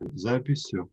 Записью.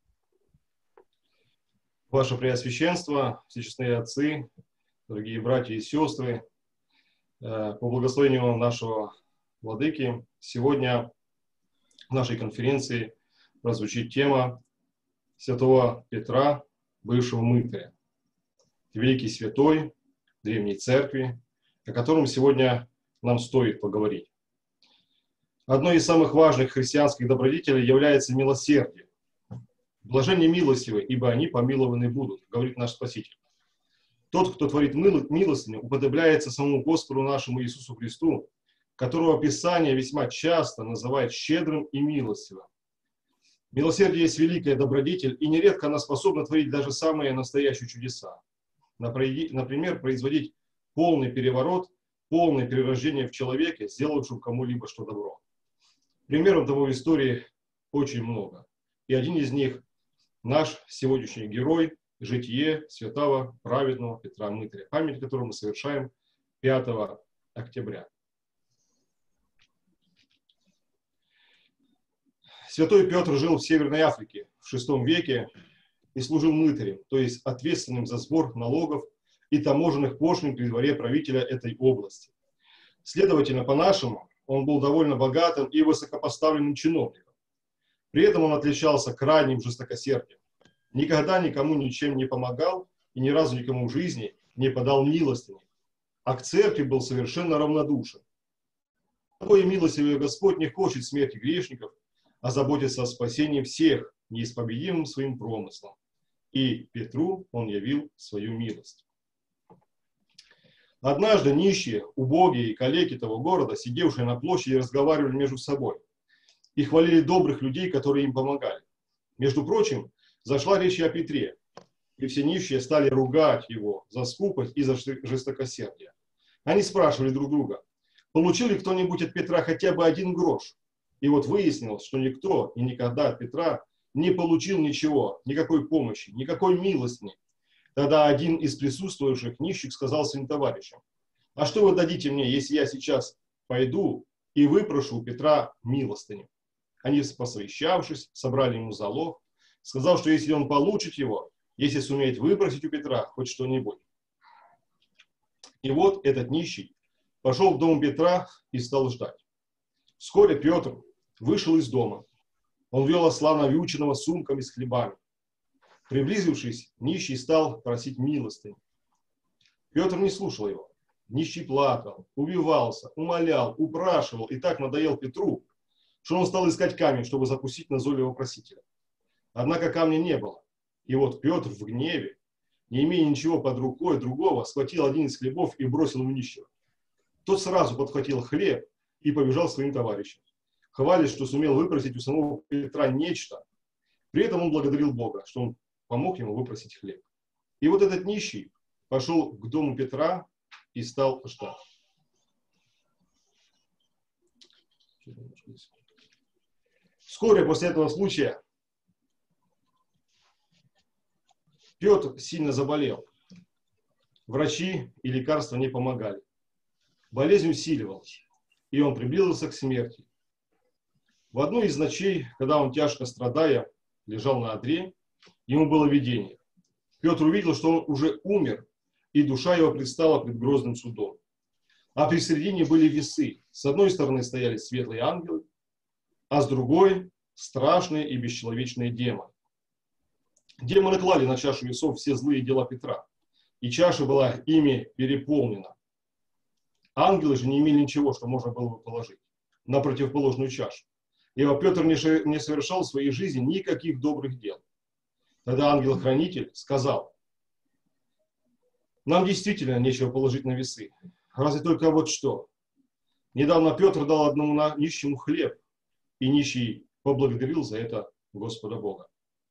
Ваше Преосвященство, всечестные отцы, дорогие братья и сестры, по благословению нашего Владыки, сегодня в нашей конференции прозвучит тема святого Петра, бывшего мытаря, великий святой Древней Церкви, о котором сегодня нам стоит поговорить. Одной из самых важных христианских добродетелей является милосердие. Блаженны милостивы, ибо они помилованы будут, говорит наш Спаситель. Тот, кто творит милостыню, уподобляется самому Господу нашему Иисусу Христу, которого Писание весьма часто называет щедрым и милостивым. Милосердие есть великая добродетель, и нередко она способна творить даже самые настоящие чудеса. Например, производить полный переворот, полное перерождение в человеке, сделавшем кому-либо что добро. Примеров того в истории очень много. И один из них – наш сегодняшний герой, житие святого праведного Петра Мытаря, память которого мы совершаем 5 октября. Святой Петр жил в Северной Африке в VI веке и служил мытарем, то есть ответственным за сбор налогов и таможенных пошлин при дворе правителя этой области. Следовательно, по-нашему, он был довольно богатым и высокопоставленным чиновником. При этом он отличался крайним жестокосердием. Никогда никому ничем не помогал и ни разу никому в жизни не подал милостыни, а к церкви был совершенно равнодушен. Такой милостивый Господь не хочет смерти грешников, а заботится о спасении всех неисповедимым своим промыслом. И Петру он явил свою милость. Однажды нищие, убогие и калеки того города, сидевшие на площади, разговаривали между собой и хвалили добрых людей, которые им помогали. Между прочим, зашла речь о Петре, и все нищие стали ругать его за скупость и за жестокосердие. Они спрашивали друг друга, получил ли кто-нибудь от Петра хотя бы 1 грош. И вот выяснилось, что никто и никогда от Петра не получил ничего, никакой помощи, никакой милостыни. Тогда один из присутствующих нищих сказал своим товарищам: «А что вы дадите мне, если я сейчас пойду и выпрошу у Петра милостыню?» Они, посовещавшись, собрали ему залог, сказал, что если он получит его, если сумеет выпросить у Петра хоть что-нибудь. И вот этот нищий пошел в дом Петра и стал ждать. Вскоре Петр вышел из дома. Он вел осла навьюченного сумками с хлебами. Приблизившись, нищий стал просить милостыню. Петр не слушал его. Нищий плакал, убивался, умолял, упрашивал и так надоел Петру, что он стал искать камень, чтобы закусить назойливого просителя. Однако камня не было. И вот Петр в гневе, не имея ничего под рукой другого, схватил один из хлебов и бросил в нищего. Тот сразу подхватил хлеб и побежал к своим товарищам, хвалясь, что сумел выпросить у самого Петра нечто. При этом он благодарил Бога, что он помог ему выпросить хлеб. И вот этот нищий пошел к дому Петра и стал ждать. Вскоре после этого случая Петр сильно заболел. Врачи и лекарства не помогали. Болезнь усиливалась, и он приблизился к смерти. В одну из ночей, когда он, тяжко страдая, лежал на одре, ему было видение. Петр увидел, что он уже умер, и душа его предстала пред грозным судом. А при середине были весы. С одной стороны стояли светлые ангелы, а с другой – страшные и бесчеловечные демоны. Демоны клали на чашу весов все злые дела Петра, и чаша была ими переполнена. Ангелы же не имели ничего, что можно было бы положить на противоположную чашу. Ибо Петр не совершал в своей жизни никаких добрых дел. Тогда ангел-хранитель сказал: «Нам действительно нечего положить на весы. Разве только вот что. Недавно Петр дал одному нищему хлеб, и нищий поблагодарил за это Господа Бога».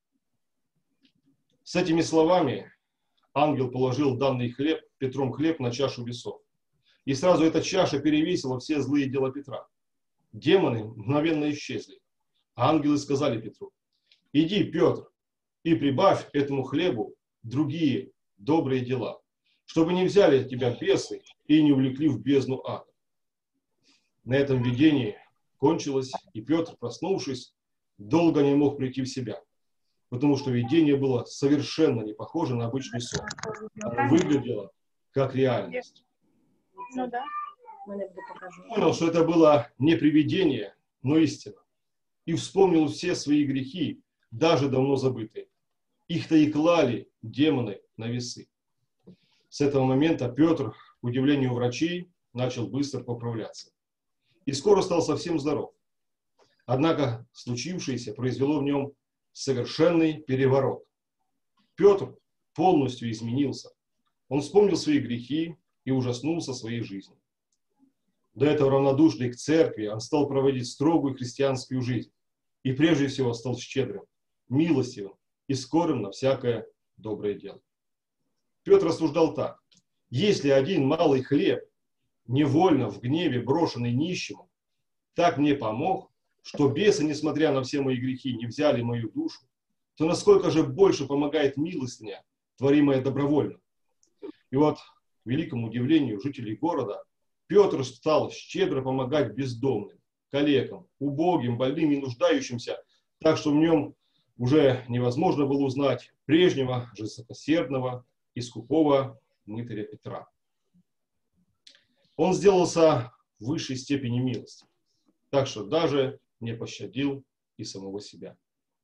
С этими словами ангел положил данный Петром хлеб на чашу весов. И сразу эта чаша перевесила все злые дела Петра. Демоны мгновенно исчезли. А ангелы сказали Петру: «Иди, Петр, и прибавь этому хлебу другие добрые дела, чтобы не взяли тебя бесы и не увлекли в бездну ада». На этом видении кончилось, и Петр, проснувшись, долго не мог прийти в себя, потому что видение было совершенно не похоже на обычный сон. Оно выглядело как реальность. Ну да. Понял, что это было не привидение, но истина. И вспомнил все свои грехи, даже давно забытые. Их-то и клали демоны на весы. С этого момента Петр, к удивлению врачей, начал быстро поправляться. И скоро стал совсем здоров. Однако случившееся произвело в нем совершенный переворот. Петр полностью изменился. Он вспомнил свои грехи и ужаснулся своей жизни. До этого равнодушный к церкви, он стал проводить строгую христианскую жизнь. И прежде всего стал щедрым, милостивым и скорым на всякое доброе дело. Петр рассуждал так. Если один малый хлеб, невольно в гневе брошенный нищему, так мне помог, что бесы, несмотря на все мои грехи, не взяли мою душу, то насколько же больше помогает милостыня, творимая добровольно. И вот, к великому удивлению жителей города, Петр стал щедро помогать бездомным, калекам, убогим, больным и нуждающимся, так что в нем уже невозможно было узнать прежнего жестокосердного и скупого мытаря Петра. Он сделался в высшей степени милости, так что даже не пощадил и самого себя.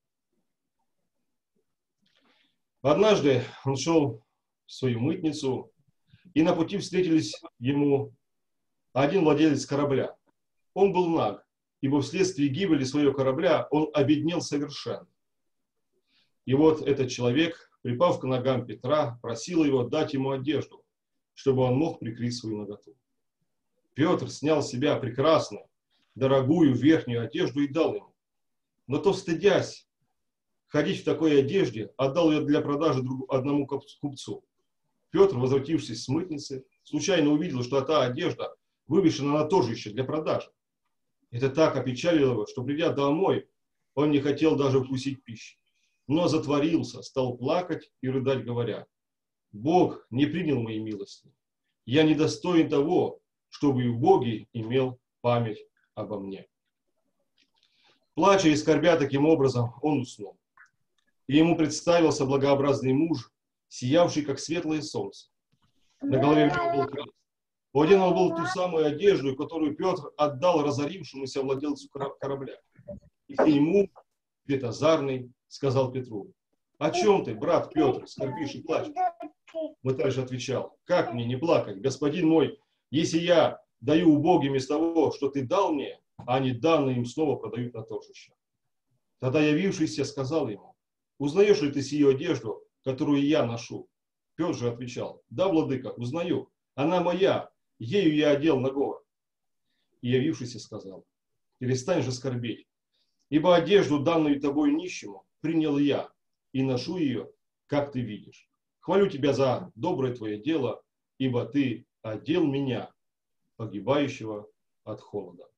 Однажды он шел в свою мытницу, и на пути встретились ему один владелец корабля. Он был наг, ибо вследствие гибели своего корабля он обеднел совершенно. И вот этот человек, припав к ногам Петра, просил его дать ему одежду, чтобы он мог прикрыть свою наготу. Петр снял с себя прекрасную, дорогую верхнюю одежду и дал ему. Но то, стыдясь ходить в такой одежде, отдал ее для продажи одному купцу. Петр, возвратившись с мытницы, случайно увидел, что та одежда вывешена на торжище для продажи. Это так опечалило его, что, придя домой, он не хотел даже вкусить пищи. Но затворился, стал плакать и рыдать, говоря: «Бог не принял моей милости. Я недостоин того, чтобы и убогий имел память обо мне». Плача и скорбя таким образом, он уснул. И ему представился благообразный муж, сиявший, как светлое солнце. На голове у него был крест. Одет он был ту самую одежду, которую Петр отдал разорившемуся владельцу корабля. И к нему, Светозарный, сказал Петру: «О чем ты, брат Петр, скорбишь и плачешь?» Мытарь же отвечал: «Как мне не плакать, господин мой, если я даю убогим из того, что ты дал мне, а они данные им снова продают на торжище?» Тогда явившийся сказал ему: «Узнаешь ли ты сию одежду, которую я ношу?» Петр же отвечал: «Да, владыка, узнаю, она моя, ею я одел нагого». И явившийся сказал: «Перестань же скорбеть, ибо одежду, данную тобой нищему, принял я, и ношу ее, как ты видишь. Хвалю тебя за доброе твое дело, ибо ты одел меня, погибающего от холода».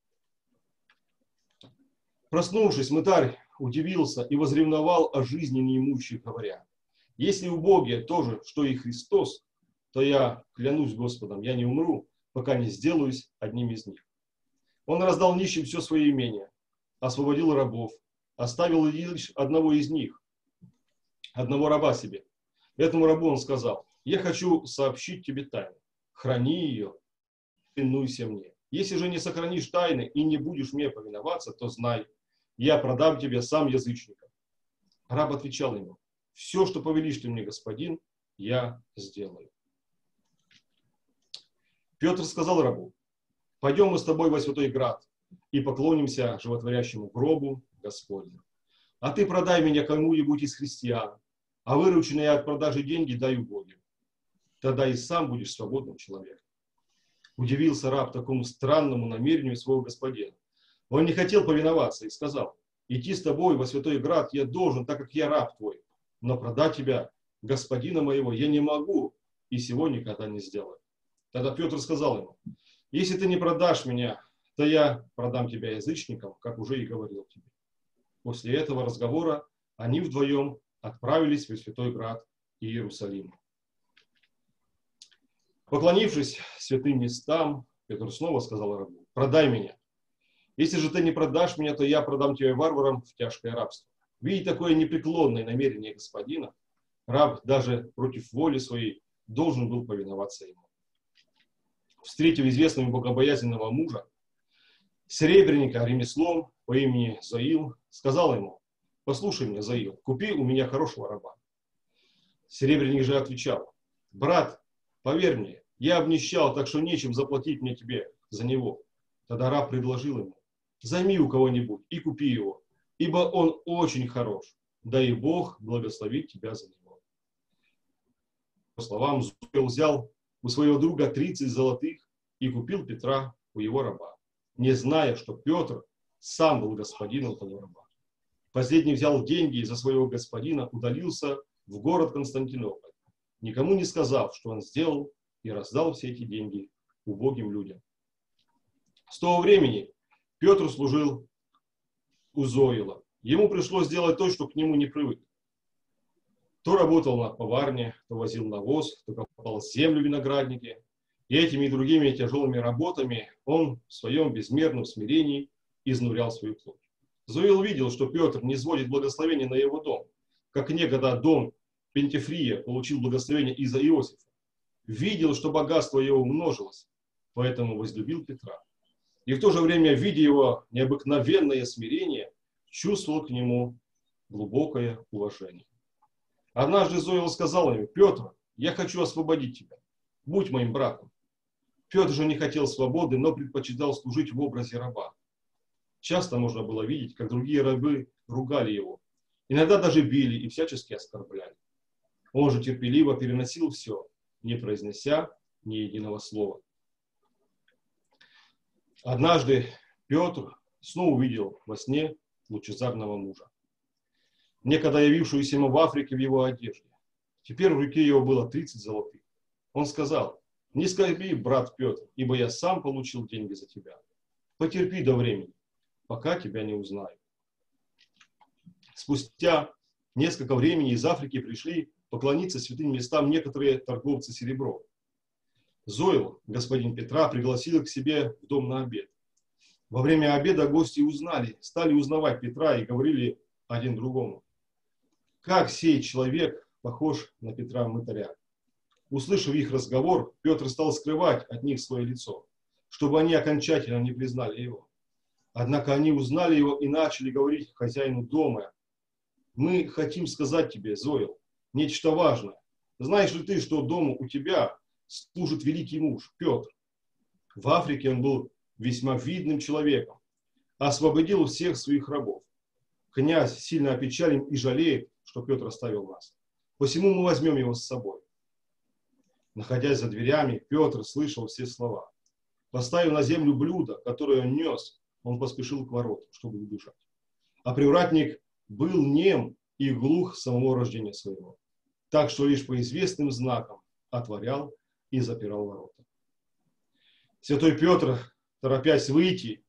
Проснувшись, мытарь удивился и возревновал о жизни неимущих, говоря: «Если убогие тоже, что и Христос, то я клянусь Господом, я не умру, пока не сделаюсь одним из них». Он раздал нищим все свое имение, освободил рабов, оставил лишь одного из них, одного раба себе. Этому рабу он сказал: «Я хочу сообщить тебе тайну, храни ее, повинуйся мне. Если же не сохранишь тайны и не будешь мне повиноваться, то знай, я продам тебе сам язычникам». Раб отвечал ему: «Все, что повелишь ты мне, господин, я сделаю». Петр сказал рабу: «Пойдем мы с тобой во Святой Град и поклонимся животворящему гробу Господню. А ты продай меня кому-нибудь из христиан, а вырученные от продажи деньги дай убогим. Тогда и сам будешь свободным человеком». Удивился раб такому странному намерению своего господина. Он не хотел повиноваться и сказал: «Идти с тобой во Святой Град я должен, так как я раб твой, но продать тебя, господина моего, я не могу и сего никогда не сделаю». Тогда Петр сказал ему: «Если ты не продашь меня, то я продам тебя язычникам, как уже и говорил тебе». После этого разговора они вдвоем отправились в Святой Град и Иерусалим. Поклонившись святым местам, Петр снова сказал рабу: «Продай меня, Если же ты не продашь меня, то я продам тебя варварам в тяжкое рабство. Видя такое непреклонное намерение господина, раб даже против воли своей должен был повиноваться ему. Встретив известного богобоязненного мужа, серебряника ремеслом по имени Заил, сказал ему: «Послушай меня, Заил, купи у меня хорошего раба». Серебряник же отвечал: «Брат, поверь мне, я обнищал, так что нечем заплатить мне тебе за него». Тогда раб предложил ему: «Займи у кого-нибудь и купи его, ибо он очень хорош, да и Бог благословит тебя за него». По словам, Зоил взял у своего друга 30 золотых и купил Петра у его раба, не зная, что Петр сам был господином того раба. Последний взял деньги за своего господина, удалился в город Константинополь, никому не сказав, что он сделал, и раздал все эти деньги убогим людям. С того времени Петр служил у Зоила. Ему пришлось сделать то, что к нему не привык. То работал на поварне, то возил навоз, то копал землю в винограднике. И этими и другими тяжелыми работами он в своем безмерном смирении изнурял свою плоть. Зоил видел, что Петр не сводит благословения на его дом, как некогда дом Пентифрия получил благословение из-за Иосифа. Видел, что богатство его умножилось, поэтому возлюбил Петра. И в то же время, видя его необыкновенное смирение, чувствовал к нему глубокое уважение. Однажды Зоил сказал ему: «Петр, я хочу освободить тебя. Будь моим братом». Петр же не хотел свободы, но предпочитал служить в образе раба. Часто можно было видеть, как другие рабы ругали его. Иногда даже били и всячески оскорбляли. Он же терпеливо переносил все, не произнеся ни единого слова. Однажды Петр снова увидел во сне лучезарного мужа, некогда явившуюся ему в Африке в его одежде. Теперь в руке его было 30 золотых. Он сказал: «Не скорби, брат Петр, ибо я сам получил деньги за тебя. Потерпи до времени, пока тебя не узнаю». Спустя несколько времени из Африки пришли поклониться святым местам некоторые торговцы серебром. Зоил, господин Петра, пригласил их к себе в дом на обед. Во время обеда гости стали узнавать Петра и говорили один другому: «Как сей человек похож на Петра Мытаря». Услышав их разговор, Петр стал скрывать от них свое лицо, чтобы они окончательно не признали его. Однако они узнали его и начали говорить хозяину дома: «Мы хотим сказать тебе, Зоил, нечто важное. Знаешь ли ты, что дома у тебя служит великий муж, Петр? В Африке он был весьма видным человеком, освободил всех своих рабов. Князь сильно опечален и жалеет, что Петр оставил нас. Посему мы возьмем его с собой». Находясь за дверями, Петр слышал все слова. Поставив на землю блюдо, которое он нес, он поспешил к воротам, чтобы убежать. А привратник был нем и глух с самого рождения своего, так что лишь по известным знакам отворял и запирал ворота. Святой Петр, торопясь выйти,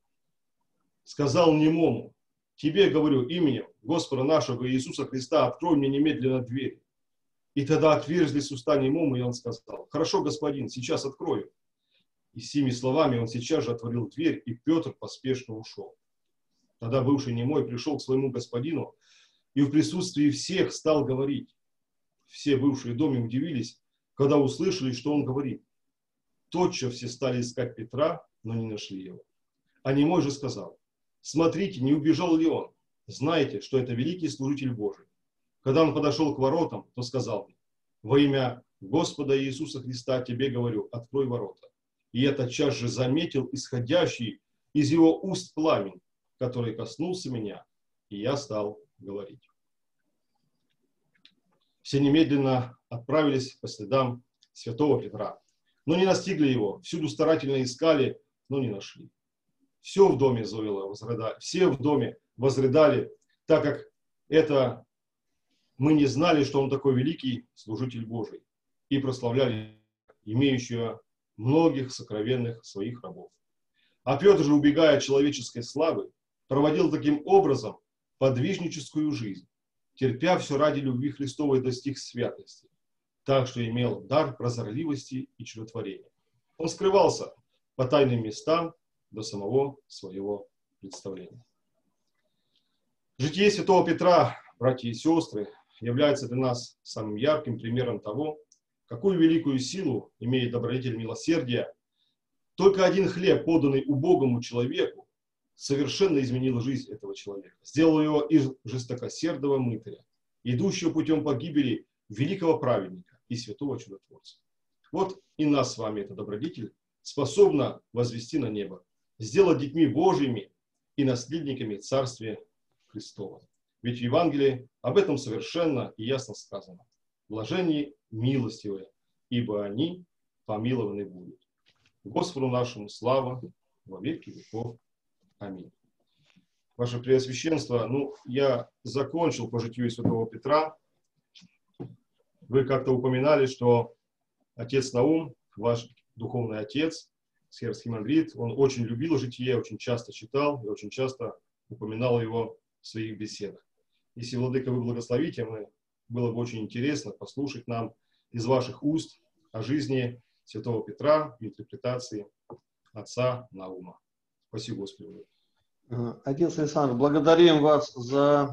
сказал немому: «Тебе, говорю, именем Господа нашего Иисуса Христа, открой мне немедленно дверь». И тогда отверзлись уста немому, и он сказал: «Хорошо, господин, сейчас открою». И с сими словами он сейчас же отворил дверь, и Петр поспешно ушел. Тогда бывший немой пришел к своему господину и в присутствии всех стал говорить. Все бывшие в доме удивились, когда услышали, что он говорит. Тотчас все стали искать Петра, но не нашли его. А немой же сказал: «Смотрите, не убежал ли он? Знаете, что это великий служитель Божий». Когда он подошел к воротам, то сказал мне: «Во имя Господа Иисуса Христа тебе говорю, открой ворота». И я тотчас же заметил исходящий из его уст пламень, который коснулся меня, и я стал говорить. Все немедленно отправились по следам святого Петра, но не настигли его, всюду старательно искали, но не нашли. Все в доме возрыдали, так как это мы не знали, что он такой великий служитель Божий, и прославляли имеющего многих сокровенных своих рабов. А Петр же, убегая от человеческой славы, проводил таким образом подвижническую жизнь, терпя все ради любви Христовой, достиг святости, так что имел дар прозорливости и чудотворения. Он скрывался по тайным местам до самого своего представление. Житие святого Петра, братья и сестры, является для нас самым ярким примером того, какую великую силу имеет добродетель милосердия. Только один хлеб, поданный убогому человеку, совершенно изменил жизнь этого человека, сделал его из жестокосердого мытаря, идущего путем погибели, великого праведника и святого чудотворца. Вот и нас с вами эта добродетель способна возвести на небо, сделать детьми Божьими и наследниками Царствия Христова. Ведь в Евангелии об этом совершенно и ясно сказано. Блаженные милостивые, ибо они помилованы будут. Господу нашему слава во веки веков. Аминь. Ваше Преосвященство, я закончил по житию святого Петра. Вы как-то упоминали, что отец Наум, ваш духовный отец, схиархимандрит, он очень любил житие, очень часто читал и очень часто упоминал его в своих беседах. Если, Владыка, вы благословите, было бы очень интересно послушать нам из ваших уст о жизни святого Петра в интерпретации отца Наума. Спасибо, Господи. Отец Александр, благодарим вас за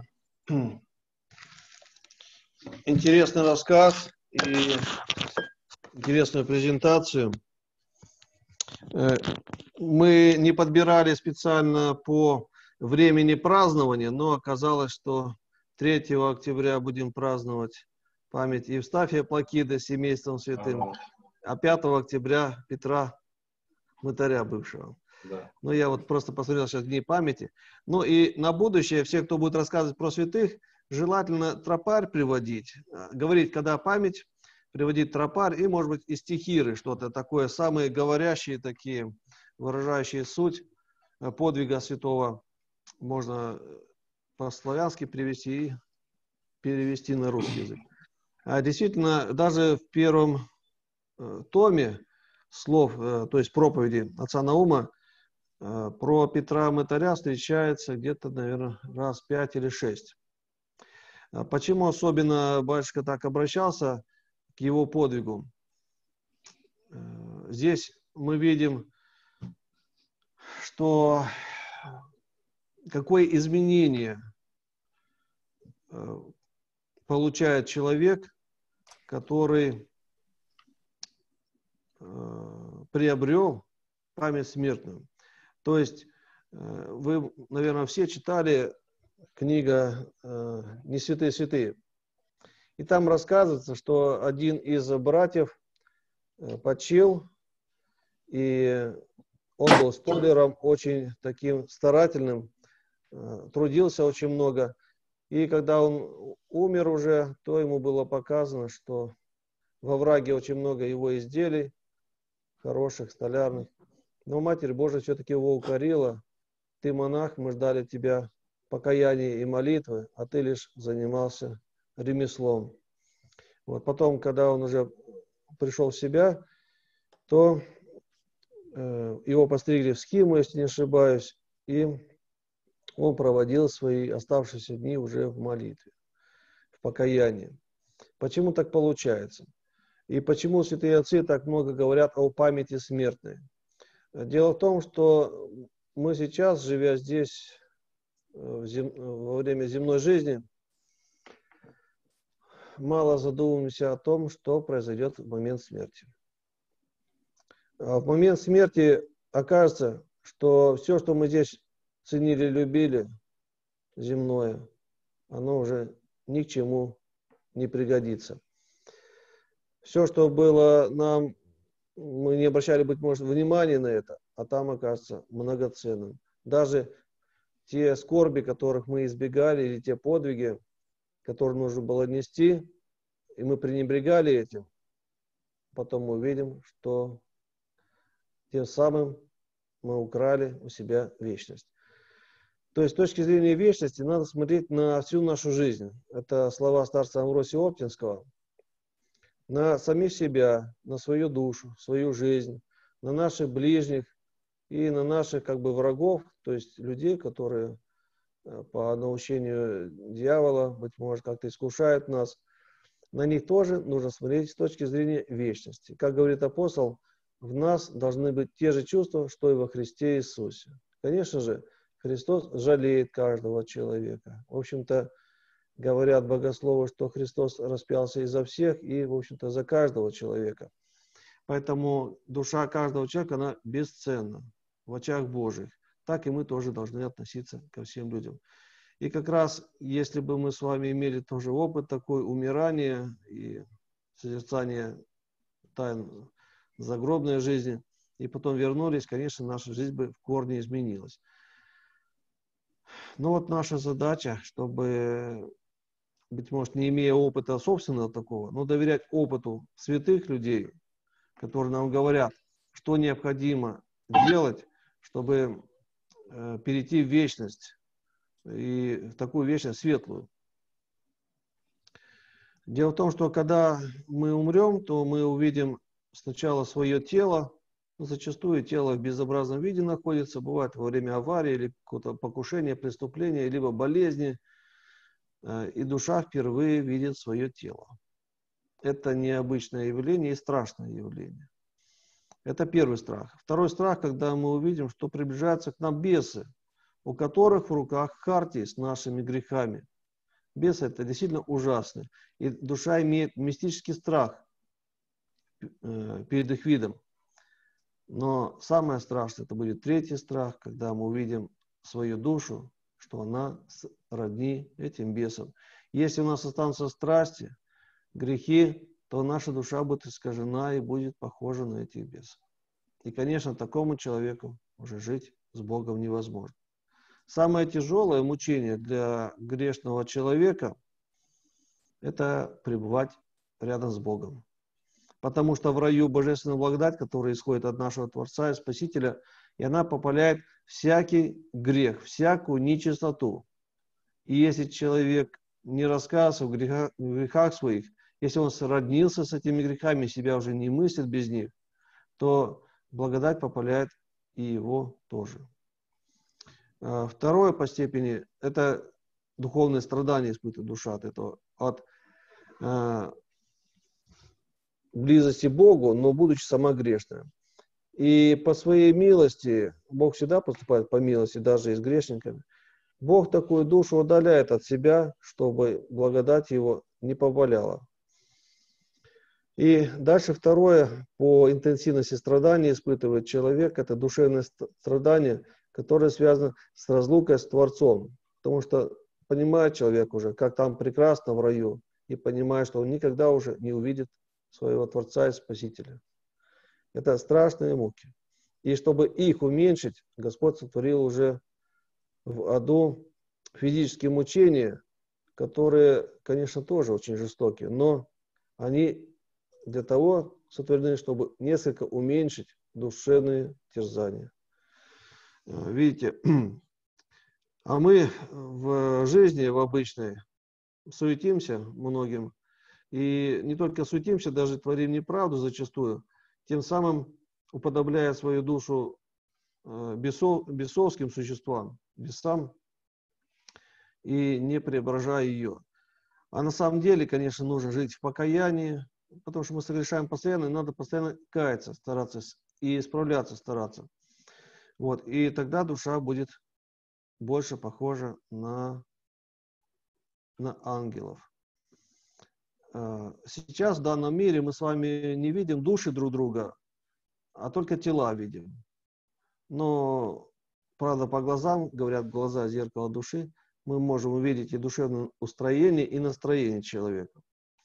интересный рассказ и интересную презентацию. Мы не подбирали специально по времени празднования, но оказалось, что 3 октября будем праздновать память Евстафия Плакида с семейством святым, а 5 октября Петра Мытаря бывшего. Да. Ну, я вот просто посмотрел сейчас дни памяти. Ну и на будущее, все, кто будет рассказывать про святых, желательно тропарь приводить, говорить, когда память, приводить тропарь и, может быть, и стихиры, что-то такое, самые говорящие такие, выражающие суть подвига святого, можно по-славянски привести и перевести на русский язык. А действительно, даже в первом томе слов, то есть проповеди отца Наума, про Петра Мытаря встречается где-то, наверное, раз 5 или 6. Почему особенно батюшка так обращался к его подвигу? Здесь мы видим, что какое изменение получает человек, который приобрел память смертную. То есть вы, наверное, все читали книга «Не святые святые». И там рассказывается, что один из братьев почил, и он был столяром, очень таким старательным, трудился очень много. И когда он умер уже, то ему было показано, что во овраге очень много его изделий, хороших, столярных. Но Матерь Божия все-таки его укорила. Ты монах, мы ждали тебя покаяния и молитвы, а ты лишь занимался ремеслом. Вот потом, когда он уже пришел в себя, то его постригли в схиму, если не ошибаюсь, и он проводил свои оставшиеся дни уже в молитве, в покаянии. Почему так получается? И почему святые отцы так много говорят о памяти смертной? Дело в том, что мы сейчас, живя здесь во время земной жизни, мало задумываемся о том, что произойдет в момент смерти. А в момент смерти окажется, что все, что мы здесь ценили, любили, земное, оно уже ни к чему не пригодится. Все, что было нам, мы не обращали, быть может, внимания на это, а там окажется многоценным. Даже те скорби, которых мы избегали, или те подвиги, которые нужно было нести, и мы пренебрегали этим, потом мы увидим, что тем самым мы украли у себя вечность. То есть с точки зрения вечности надо смотреть на всю нашу жизнь. Это слова старца Амвросия Оптинского. На самих себя, на свою душу, свою жизнь, на наших ближних и на наших врагов, то есть людей, которые по наущению дьявола, быть может, как-то искушают нас. На них тоже нужно смотреть с точки зрения вечности. Как говорит апостол, в нас должны быть те же чувства, что и во Христе Иисусе. Конечно же, Христос жалеет каждого человека. В общем-то, говорят богословы, что Христос распялся и за всех, и, в общем-то, за каждого человека. Поэтому душа каждого человека, она бесценна в очах Божьих. Так и мы тоже должны относиться ко всем людям. И как раз, если бы мы с вами имели тоже опыт такой умирания и созерцания тайн загробной жизни, и потом вернулись, конечно, наша жизнь бы в корне изменилась. Но вот наша задача, чтобы, быть может, не имея опыта собственного такого, но доверять опыту святых людей, которые нам говорят, что необходимо делать, чтобы перейти в вечность, и в такую вечность светлую. Дело в том, что когда мы умрем, то мы увидим сначала свое тело, зачастую тело в безобразном виде находится, бывает во время аварии или какого-то покушения, преступления, либо болезни, и душа впервые видит свое тело. Это необычное явление и страшное явление. Это первый страх. Второй страх, когда мы увидим, что приближаются к нам бесы, у которых в руках хартии с нашими грехами. Бесы – это действительно ужасно. И душа имеет мистический страх перед их видом. Но самое страшное – это будет третий страх, когда мы увидим свою душу, что она родни этим бесам. Если у нас останутся страсти, грехи, то наша душа будет искажена и будет похожа на этих бесов. И, конечно, такому человеку уже жить с Богом невозможно. Самое тяжелое мучение для грешного человека – это пребывать рядом с Богом. Потому что в раю божественная благодать, которая исходит от нашего Творца и Спасителя, и она попаляет всякий грех, всякую нечистоту. И если человек не раскаялся в грехах своих, если он сроднился с этими грехами, себя уже не мыслит без них, то благодать попаляет и его тоже. Второе по степени – это духовное страдание испытывает душа от этого, от близости к Богу, но будучи сама грешная. И по своей милости, Бог всегда поступает по милости, даже и с грешниками, Бог такую душу удаляет от себя, чтобы благодать его не попаляла. И дальше второе, по интенсивности страдания испытывает человек, это душевное страдание, которое связано с разлукой с Творцом. Потому что понимает человек уже, как там прекрасно в раю, и понимает, что он никогда уже не увидит своего Творца и Спасителя. Это страшные муки. И чтобы их уменьшить, Господь сотворил уже в аду физические мучения, которые, конечно, тоже очень жестокие, но они для того сотворены, чтобы несколько уменьшить душевные терзания. Видите, а мы в жизни, в обычной, суетимся многим, и не только суетимся, даже творим неправду зачастую, тем самым уподобляя свою душу бесовским существам, бесам, и не преображая ее. А на самом деле, конечно, нужно жить в покаянии, потому что мы согрешаем постоянно, и надо постоянно каяться, стараться и исправляться, стараться. Вот, и тогда душа будет больше похожа на ангелов. Сейчас в данном мире мы с вами не видим души друг друга, а только тела видим. Но, правда, по глазам, говорят, глаза – зеркало души, мы можем увидеть и душевное устроение, и настроение человека.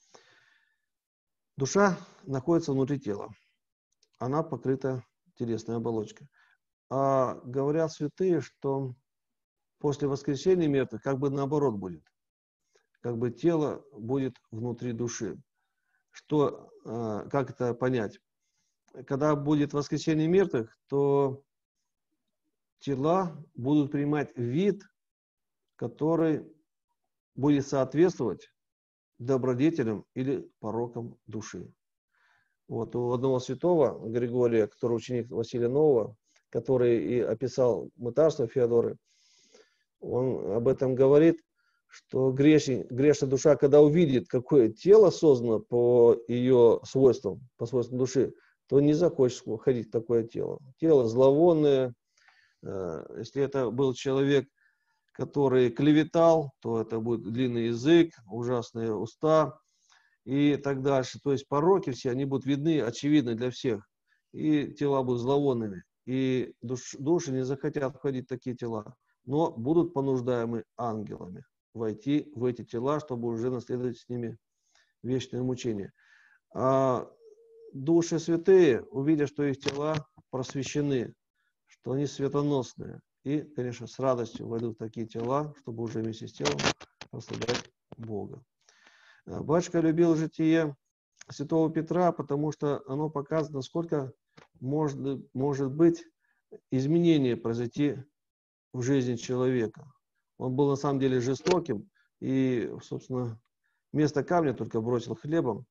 Душа находится внутри тела. Она покрыта телесной оболочкой. А говорят святые, что после воскресения мертвых как бы наоборот будет. Как бы тело будет внутри души. Что, как это понять? Когда будет воскресение мертвых, то тела будут принимать вид, который будет соответствовать добродетелям или порокам души. Вот у одного святого Григория, который ученик Василия Нового, который и описал мытарство Феодоры, он об этом говорит, что грешная душа, когда увидит, какое тело создано по ее свойствам, по свойствам души, то не захочет ходить в такое тело. Тело зловонное, Если это был человек, который клеветал, то это будет длинный язык, ужасные уста и так дальше. То есть пороки все, они будут видны, очевидны для всех. И тела будут зловонными. И души не захотят входить в такие тела, но будут понуждаемы ангелами войти в эти тела, чтобы уже наследовать с ними вечное мучение. А души святые, увидя, что их тела просвещены, что они светоносные, и, конечно, с радостью войдут в такие тела, чтобы уже вместе с телом прославлять Бога. Батюшка любил житие святого Петра, потому что оно показывает, насколько может быть изменение произойти в жизни человека. Он был на самом деле жестоким и, собственно, вместо камня только бросил хлебом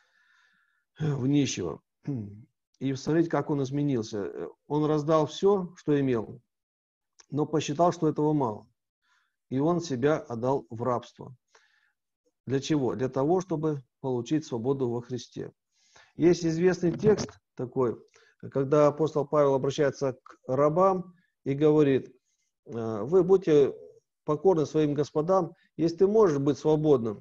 в нищего. И посмотрите, как он изменился. Он раздал все, что имел, но посчитал, что этого мало. И он себя отдал в рабство. Для чего? Для того, чтобы получить свободу во Христе. Есть известный текст такой, когда апостол Павел обращается к рабам и говорит: вы будьте покорны своим господам, если ты можешь быть свободным,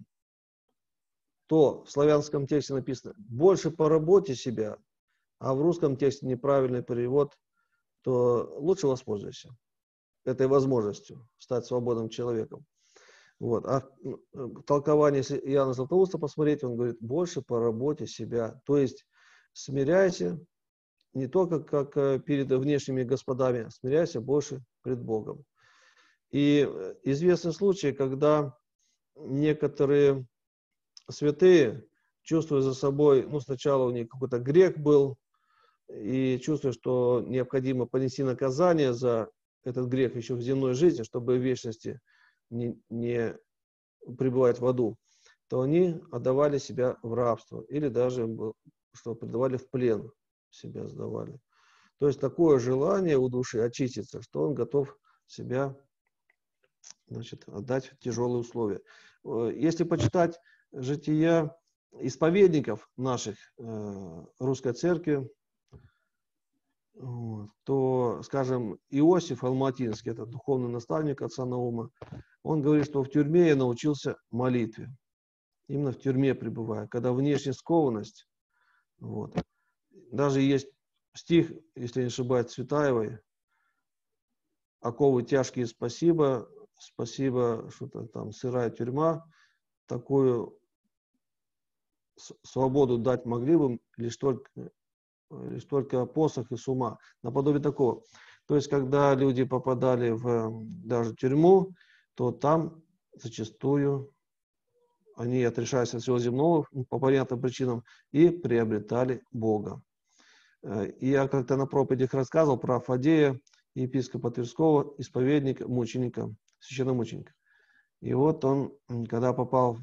то в славянском тексте написано: больше поработай себя, а в русском тексте неправильный перевод, то лучше воспользуйся этой возможностью стать свободным человеком. Вот. А толкование, если Иоанна Златоуста посмотреть, он говорит: больше поработай себя, то есть смиряйся не только как перед внешними господами, а смиряйся больше пред Богом. И известны случаи, когда некоторые святые, чувствуя за собой, сначала у них какой-то грех был, и чувствуя, что необходимо понести наказание за этот грех еще в земной жизни, чтобы в вечности не пребывать в аду, то они отдавали себя в рабство, или даже, что предавали в плен, себя сдавали. То есть такое желание у души очиститься, что он готов себя, отдать в тяжелые условия. Если почитать жития исповедников наших русской церкви, то, скажем, Иосиф Алматинский, это духовный наставник отца Наума, он говорит, что в тюрьме я научился молитве. Именно в тюрьме пребывая, когда внешняя скованность. Даже есть стих, если не ошибаюсь, Цветаевой: «Оковы тяжкие, спасибо, спасибо, что-то там, сырая тюрьма, такую свободу дать могли бы лишь только посох и с ума». Наподобие такого. То есть, когда люди попадали в даже тюрьму, то там зачастую они отрешались от всего земного по понятным причинам и приобретали Бога. И я как-то на проповедях рассказывал про Фадея, епископа Тверского, исповедника, мученика, священномученика. И вот он, когда попал,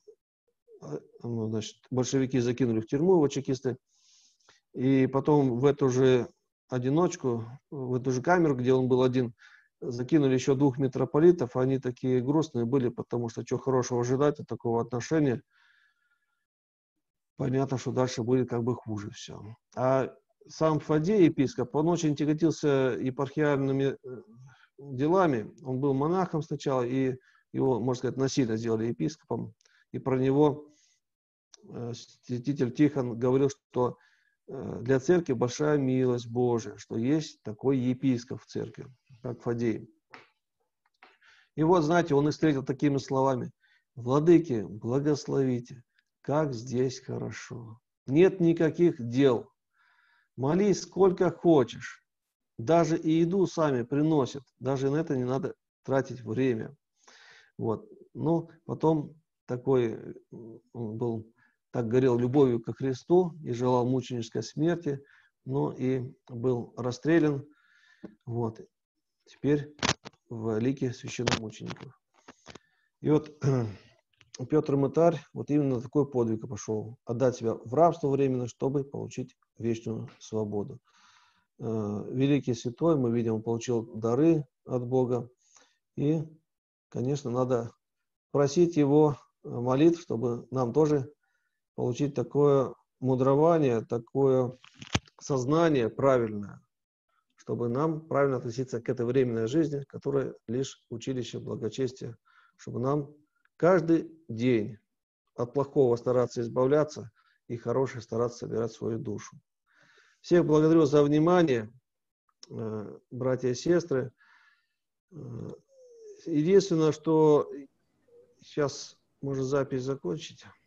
большевики закинули в тюрьму его, чекисты, и потом в эту же одиночку, в эту же камеру, где он был один, закинули еще 2 митрополитов. Они такие грустные были, потому что что хорошего ожидать от такого отношения. Понятно, что дальше будет как бы хуже все. А сам Фадей, епископ, он очень тяготился епархиальными делами. Он был монахом сначала, и его, можно сказать, насильно сделали епископом. И про него святитель Тихон говорил, что для церкви большая милость Божия, что есть такой епископ в церкви, как Фадей. И вот, знаете, он их встретил такими словами: «Владыки, благословите, как здесь хорошо. Нет никаких дел. Молись сколько хочешь. Даже и еду сами приносят. Даже на это не надо тратить время». Вот. Но потом такой он был, так горел любовью ко Христу и желал мученической смерти, но и был расстрелян. Вот. Теперь в лике священномучеников. И вот Петр Мытарь вот именно на такой подвиг пошел: отдать себя в рабство временно, чтобы получить вечную свободу. Великий святой, мы видим, он получил дары от Бога. И, конечно, надо просить его молитв, чтобы нам тоже получить такое мудрование, такое сознание правильное, чтобы нам правильно относиться к этой временной жизни, которая лишь училище благочестия, чтобы нам каждый день от плохого стараться избавляться и хорошее стараться собирать свою душу. Всех благодарю за внимание, братья и сестры. Единственное, что сейчас можно запись закончить.